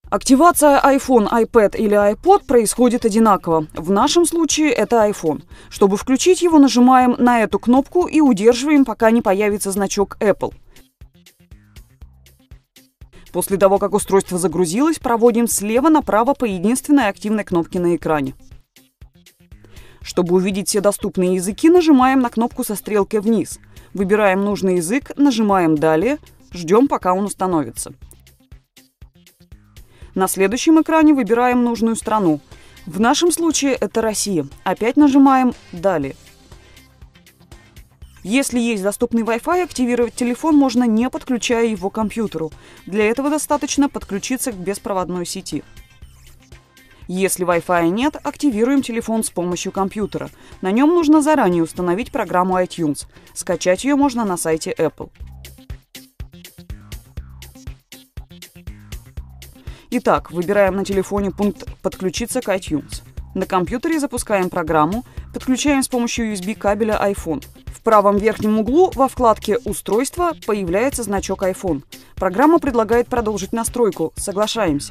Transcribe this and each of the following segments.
Активация iPhone, iPad или iPod происходит одинаково. В нашем случае это iPhone. Чтобы включить его, нажимаем на эту кнопку и удерживаем, пока не появится значок Apple. После того, как устройство загрузилось, проводим слева направо по единственной активной кнопке на экране. Чтобы увидеть все доступные языки, нажимаем на кнопку со стрелкой вниз. Выбираем нужный язык, нажимаем «Далее», ждем, пока он установится. На следующем экране выбираем нужную страну. В нашем случае это Россия. Опять нажимаем «Далее». Если есть доступный Wi-Fi, активировать телефон можно, не подключая его к компьютеру. Для этого достаточно подключиться к беспроводной сети. Если Wi-Fi нет, активируем телефон с помощью компьютера. На нем нужно заранее установить программу iTunes. Скачать ее можно на сайте Apple. Итак, выбираем на телефоне пункт «Подключиться к iTunes». На компьютере запускаем программу, подключаем с помощью USB-кабеля iPhone. В правом верхнем углу во вкладке «Устройство» появляется значок iPhone. Программа предлагает продолжить настройку. Соглашаемся.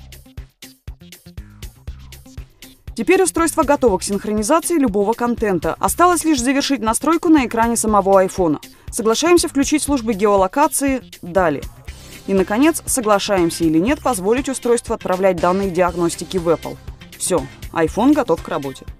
Теперь устройство готово к синхронизации любого контента. Осталось лишь завершить настройку на экране самого iPhone. Соглашаемся включить службы геолокации «Далее». И, наконец, соглашаемся или нет позволить устройству отправлять данные диагностики в Apple. Все, iPhone готов к работе.